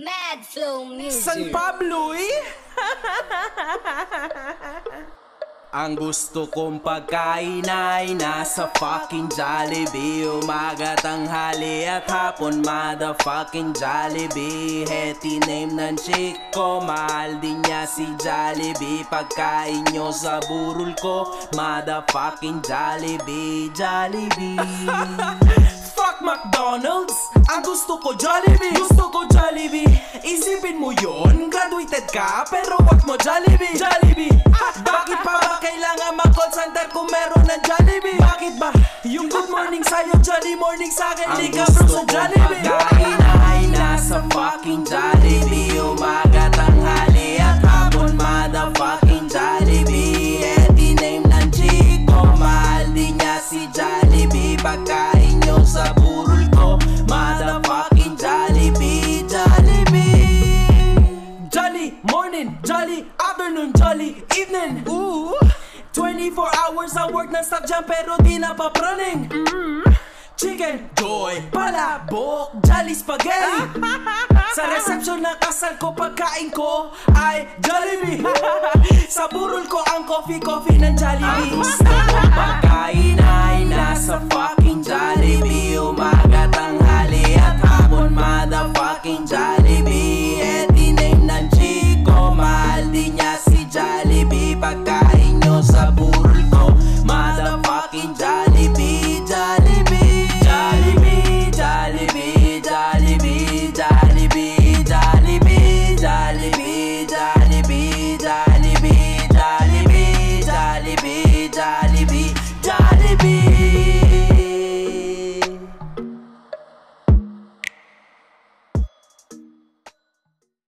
Mad Flow Music. San Pablo Ang gusto kong pagkain ay nasa fucking Jollibee. Umaga, tanghali at hapon, motherfucking Jollibee. Hetty name ng chick ko, mahal din niya si Jollibee. Pagkain nyo sa burol ko, motherfucking Jollibee, Jollibee. Fuck McDonald's, ang gusto ko Jollibee. Gusto ko Jollibee, isipin mo yun, graduated ka pero wag mo Jollibee, Jollibee. Bakit pa ba kailangan mag-call center kung meron ng Jollibee? Bakit ba yung good morning sa'yo, Jolly morning sa'kin, di ka bro sa Jollibee? Ang pagkain ay nasa fucking Jollibee. Umaga, tanghali at hapon, motherfucking Jollibee. Hetty name ng chick ko, mahal din niya si Jollibee. Pagkain nyo sa burol ko, motherfucking Jollibee, Jollibee. Jolly morning, jolly afternoon, jolly evening. Ooh, 24 hours I work non-stop dyan pero di na papraning. Chicken, joy, palabok, jolly spaghetti. Sa reception ng kasal ko, pagkain ko ay Jollibee. Sa burol ko ang coffee ng Jollibee. Ang gusto kong pagkain ay nasa fucking Jollibee. Umaga, tanghali at hapon, motherfucking Jollibee.